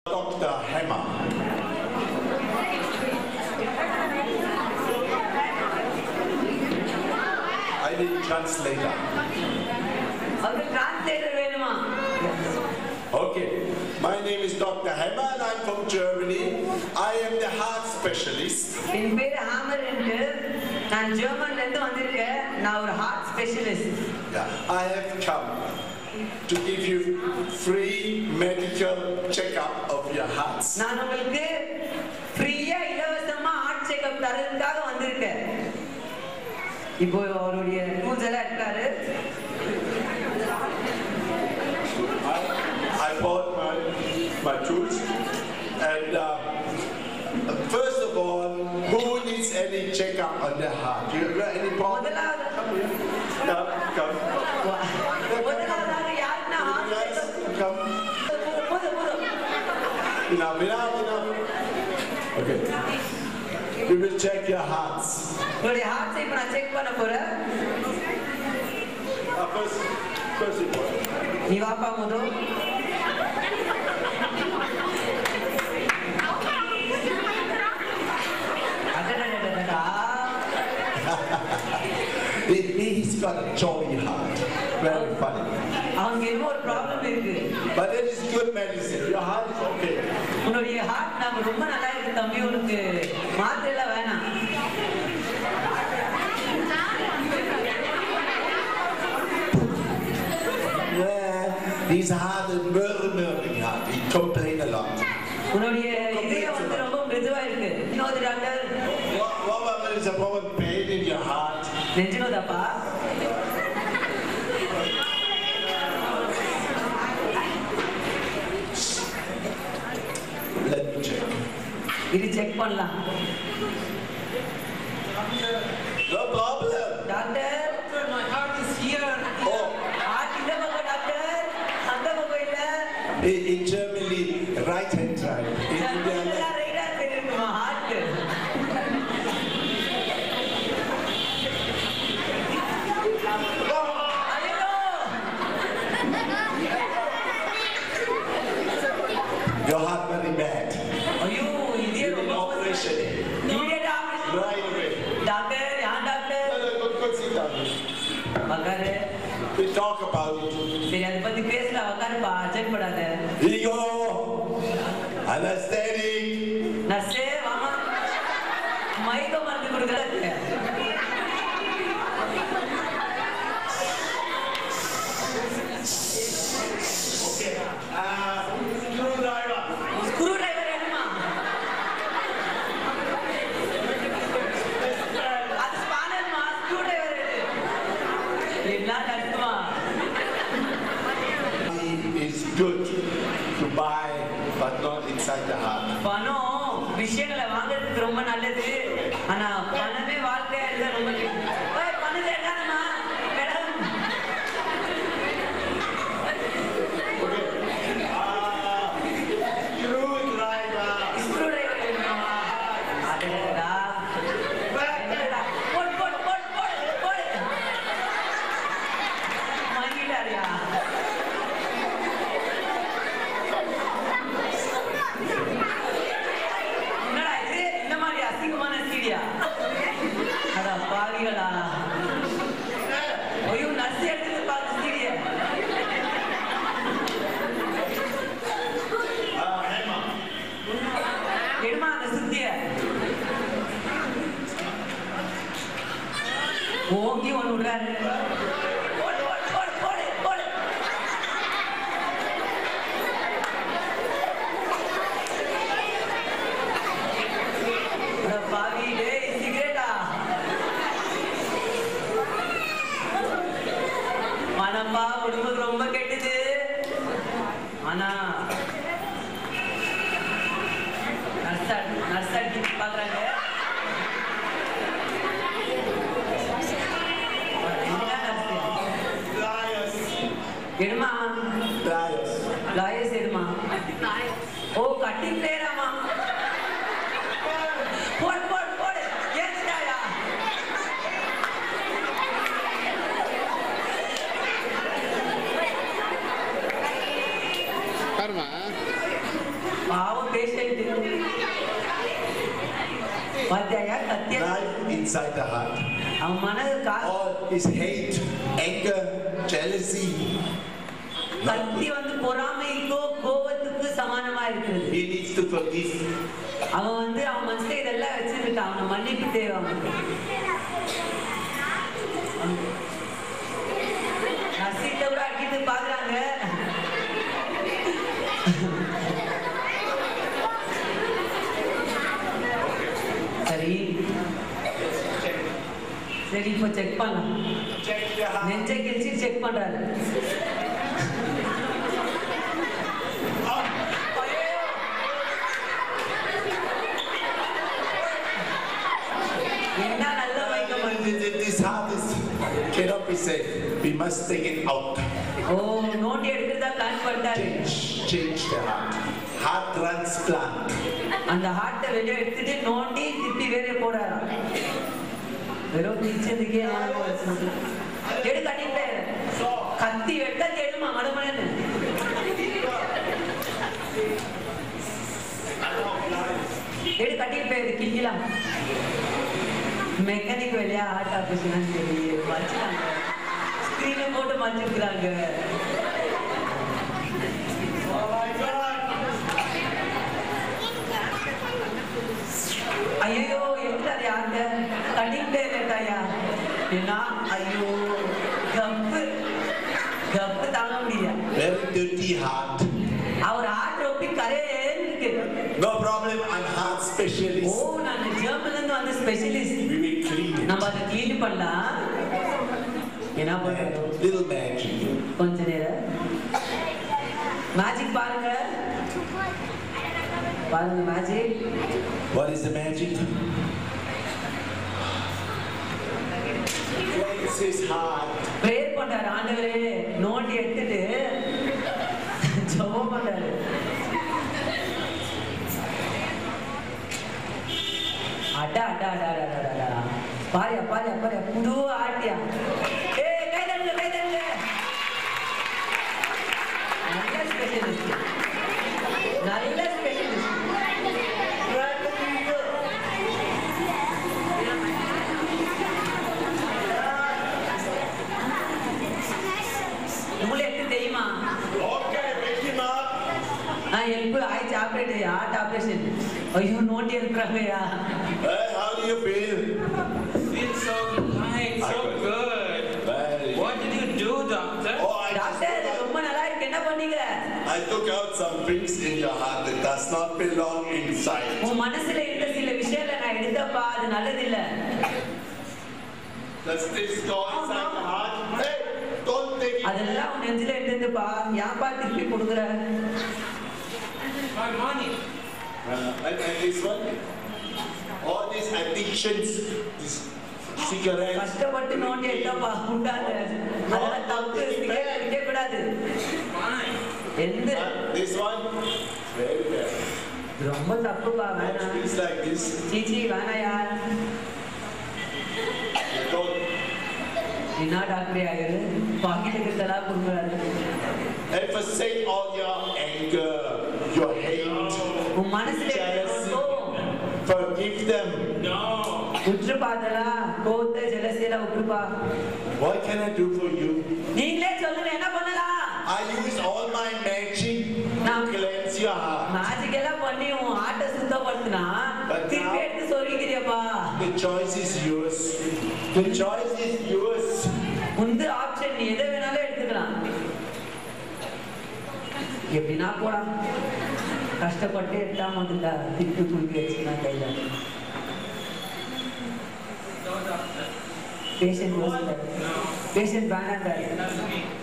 Dr. Hammer. I need translator. Okay, my name is Dr. Hammer and I'm from Germany. I am the heart specialist. In Hammer and German heart specialist. Yeah, I have come to give you free medical checkup of your hearts. Free heart checkup. I bought my tools and first of all, who needs any checkup on their heart? Do you have any problem? Come here. Come. Come. Enough. Okay. We will check your hearts. First important. He's got a jolly heart. Very funny. But it is good medicine. Your heart is okay. He's hard and murmuring heart. He complains a lot. What is a problem? Pain in your heart? Let me check. No problem. Doctor, my heart is here. Oh. In Germany, right hand side. In India, your heart very bad. You need an operation. Immediate operation. Right away. Doctor, Good, sit down. We talk about it. Ego, anesthetic. Okay. Screwdriver. It's good to buy, but not inside the heart. ஓங்கி ஒன்று விடுறாரு. பாவி டேய் சிகரெட்டா மனப்பா உடம்புக்கு ரொம்ப கெட்டுது. ஆனா nurse அடிச்சு பாக்குறாங்க. எடுமா லாயர்ஸ் எடுமா. ஓ கட்டிங் பிளேயராமா. போடு போடு போடு ஏறிட்டாயா. பாருமா பா patient. Knife inside the heart. Or is hate, anger, jealousy. கத்தி வந்து பொறாமைக்கோ கோபத்துக்கு சமானமா இருக்குது. He needs to forgive. அவன் வந்து அவன் மனசுல இதெல்லாம் வச்சிருக்கான். அவன் மன்னிப்பு தேவை அவனுக்கு. நசீத்தை கூட அடிக்கிட்டு பாக்குறாங்க. சரி சரி இப்போ செக் பண்ணலாம். நெஞ்சை கிழிச்சு செக் பண்றாரு. This heart cannot be safe. We must take it out. Oh, not yet. Change the heart. Heart transplant. And the heart the video எடுத்துட்டு நோண்டி திருப்பி வேற போறாரா. வெறும் கிச்சனுக்கே ஆள போச்சு. எடு கட்டிட்டே. கத்தி வெட்ட தேடுமா மடமடன்னு. எடு கட்டிட்டே கிள்ளிலாம். மெக்கானிக் வெளியா ஹார்ட் ஆபரேஷன் சொல்லி வச்சுட்டாங்க. ஸ்கிரீனை போட்டு மாற்றிருக்கிறாங்க. ஐயோ எடுத்தாரு யாருங்க கட்டிக்கிட்டே இல்லையா ஏன்னா ஐயோ கப்பு கப்பு தாங்க முடியல. Very dirty heart. அவர் ஹார்ட் ரொம்ப கரையேன்னு இருக்கு. No problem, I'm heart specialist. ஓ நான் ஜெர்மன்ல இருந்து வந்த specialist. We will clean it. நம்ம அதை க்ளீன் பண்ணலாம். என்ன பண்றோம்? Little magic. கொஞ்ச நேரம் மேஜிக் பாருங்க. பாருங்க magic. What is the magic? Cleanse his heart. Prayer பண்றாரு. ஆண்டவரே நோண்டி எடுத்துட்டு ஜெபம் பண்றாரு. அடா அடா அடா அடா அடா பாரியா பாரியா பாரியா புது ஆட்டியா. ஏய் கை தட்டுங்க கை தட்டுங்க. நல்ல ஸ்பெஷலிஸ்ட் நல்ல ஸ்பெஷலிஸ்ட். உங்களுக்கு எப்படி தெரியுமா? Okay, pick him up. நான் எப்போ ஆயிடுச்சு ஆப்ரேட் ஹார்ட் ஆப்ரேஷன். ஐயோ நோண்டி எடுக்கிறாங்கய்யா. Hey, how do you feel? Feel so light, so good. What did you do, doctor? Oh, doctor ரொம்ப நல்லா இருக்கு. என்ன பண்ணீங்க? I took out some things in your heart that does not belong inside. உன் மனசுல இருந்த சில விஷயங்களை நான் எடுத்தப்பா அது நல்லது இல்ல. Does this go inside the heart? Hey, don't take it. அதெல்லாம் உன் நெஞ்சில எடுத்துப்பா. ஏன்பா திருப்பி கொடுக்குற? My money. And this one? All these addictions, this cigarettes. கஷ்டப்பட்டு நோண்டி எடுத்தப்பா உண்டாது. அதெல்லாம் தப்பு. சிகரெட் அடிக்க கூடாது. Fine. எந்த This one? Very bad. ரொம்ப தப்புப்பா வேணாம். Things like this. சீச்சி வேணாயா. Don't. என்ன டாக்டரே ஆகுது? பாக்கெட்டுக்கு தலா கொடுக்குறாரு. And forsake all your anger, your hate, உன் மனசுல jealousy. Forgive them. No. விட்டுருப்பா அதெல்லாம். கோவத்தை ஜெலசியெல்லாம் விட்டுருப்பா. What can I do for you? நீங்களே சொல்லுங்க என்ன பண்ணலாம்? I use all my magic to cleanse your heart. Magic எல்லாம் பண்ணி உன் ஹார்ட்டை சுத்தப்படுத்தினா திருப்பி எடுத்து சொல்லிக்கிறியப்பா. The choice is yours. The choice is yours. உந்து ஆப்ஷன் நீ எதை வேணாலும் எடுத்துக்கலாம். எப்படின்னா போலாம். கஷ்டப்பட்டு எடுத்தாம வந்துட்டா திருப்பி குளிக்க வச்சுனா கையில. பேஷண்ட் வேணாண்டாரு.